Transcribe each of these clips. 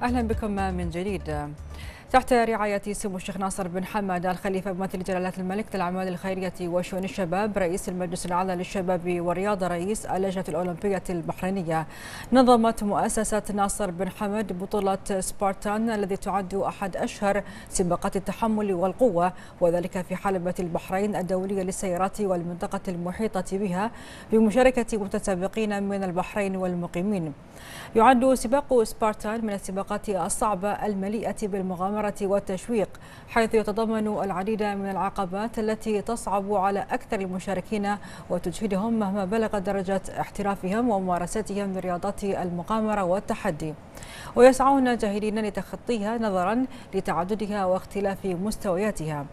أهلا بكم من جديد. تحت رعاية سمو الشيخ ناصر بن حمد الخليفة بمثل جلالة الملك للأعمال الخيرية وشؤون الشباب، رئيس المجلس الأعلى للشباب والرياضة، رئيس اللجنة الأولمبية البحرينية، نظمت مؤسسة ناصر بن حمد بطولة سبارتان الذي تعد أحد أشهر سباقات التحمل والقوة، وذلك في حلبة البحرين الدولية للسيارات والمنطقة المحيطة بها، بمشاركة متسابقين من البحرين والمقيمين. يعد سباق سبارتان من السباقات الصعبة المليئة بالمغامرة والتشويق، حيث يتضمن العديد من العقبات التي تصعب على أكثر المشاركين وتجهدهم مهما بلغت درجة احترافهم وممارستهم لرياضات المغامرة والتحدي، ويسعون جاهدين لتخطيها نظرا لتعددها واختلاف مستوياتها.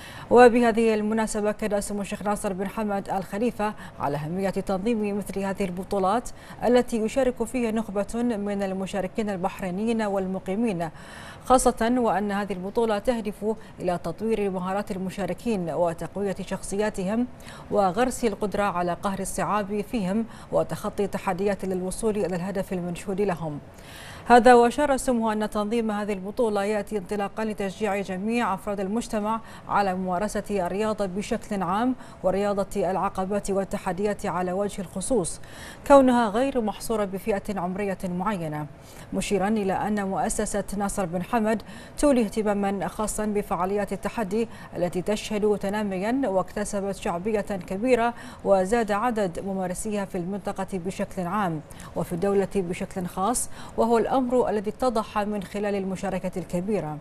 وبهذه المناسبة كان سمو الشيخ ناصر بن حمد الخليفة على أهمية تنظيم مثل هذه البطولات التي يشارك فيها نخبة من المشاركين البحرينيين والمقيمين، خاصة وأن هذه البطولة تهدف إلى تطوير مهارات المشاركين وتقوية شخصياتهم وغرس القدرة على قهر الصعاب فيهم وتخطي التحديات للوصول إلى الهدف المنشود لهم. هذا وأشار سموه أن تنظيم هذه البطولة يأتي انطلاقا لتشجيع جميع أفراد المجتمع على ممارسة الرياضة بشكل عام ورياضة العقبات والتحديات على وجه الخصوص، كونها غير محصورة بفئة عمرية معينة، مشيرا إلى أن مؤسسة ناصر بن حمد تولي اهتماما خاصا بفعاليات التحدي التي تشهد تناميا واكتسبت شعبية كبيرة وزاد عدد ممارسيها في المنطقة بشكل عام وفي الدولة بشكل خاص، وهو الأمر الذي اتضح من خلال المشاركة الكبيرة.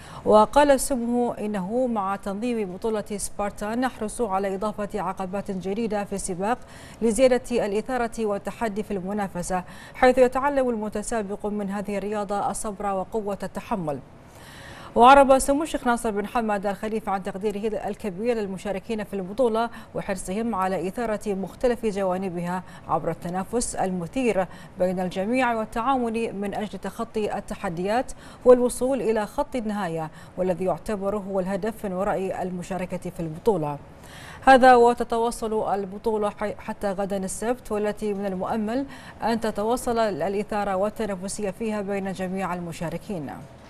وقال سموه إنه مع تنظيم بطولة سبارتان نحرص على إضافة عقبات جديدة في السباق لزيادة الإثارة والتحدي في المنافسة، حيث يتعلم المتسابق من هذه الرياضة الصبر وقوة التحمل. وعرب سمو الشيخ ناصر بن حمد الخليفة عن تقديره الكبير للمشاركين في البطولة وحرصهم على إثارة مختلف جوانبها عبر التنافس المثير بين الجميع والتعاون من أجل تخطي التحديات والوصول إلى خط النهاية، والذي يعتبر هو الهدف من وراء المشاركة في البطولة. هذا وتتواصل البطولة حتى غدا السبت، والتي من المؤمل أن تتواصل الإثارة والتنافسية فيها بين جميع المشاركين.